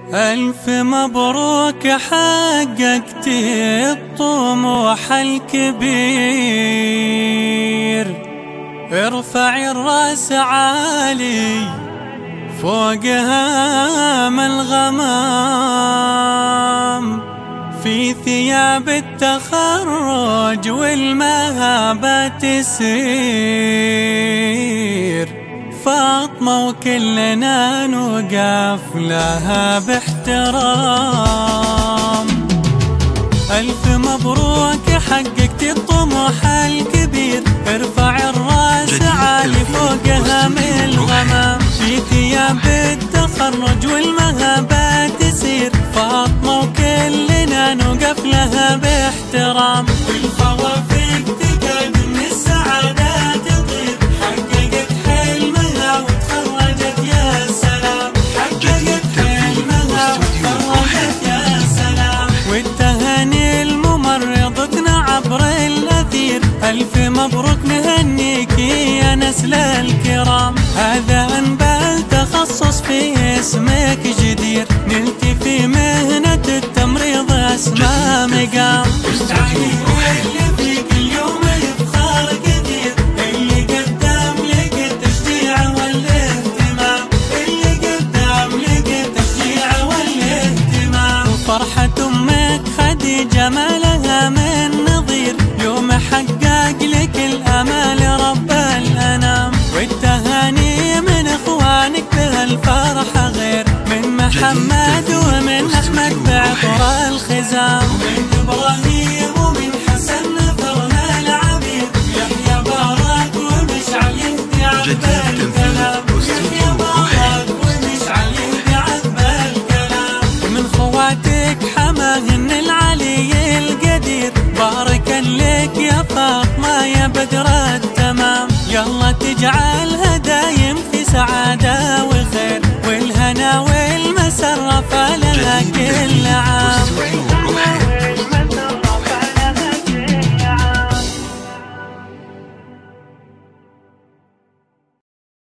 ألف مبروك حققت الطموح الكبير، ارفع الراس عالي فوق هام الغمام، في ثياب التخرج والمهابة تسير، فاطمة وكلنا نوقف لها باحترام. ألف مبروك حققت الطموح الكبير، ارفع الراس عالي فوق هام الغمام، في ثياب التخرج والمهابة تسير، فاطمة وكلنا نوقف لها باحترام. والخوافق تقدم السعادة تطير، حققت حلمها وتخرجت يا سلام، حققت حلمها وتخرجت يا سلام. والتهاني الممرضتنا عبر الأثير، ألف مبروك نهنيكي يا نسل الكرام، هذا أنبال تخصص في اسمك جدير، نلتي في مهنة التمريض أسمى مقام. اللي فيك اليوم يفخر كثير، اللي قدم لك التشجيع والاهتمام، اللي قدم لك التشجيع والاهتمام. وفرحة أمك خديجة ما لها من نظير، يوم حقق لك الأمال رب الأنام. والتهاني من إخوانك بهالفرحة غير، من محمد ومن أحمد بعطر الخزام، ومن إبراهيم ومن حسن نثرنا العبير، يحيى بارك ومشعل يهدي عذب الكلام، يحيى بارك ومشعل يهدي عذب الكلام. ومن خواتك حماهن العلي القدير، باركا لك يا فاطمة يا بدر التمام، يلا تجعل هدايا